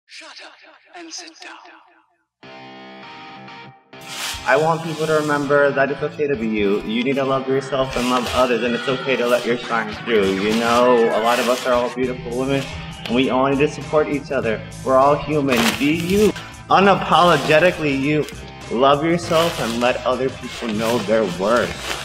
Shut up and sit down. I want people to remember that it's okay to be you. You need to love yourself and love others, and it's okay to let your shine through. You know, a lot of us are all beautiful women, and we all need to support each other. We're all human. Be you. Unapologetically you. Love yourself and let other people know their worth.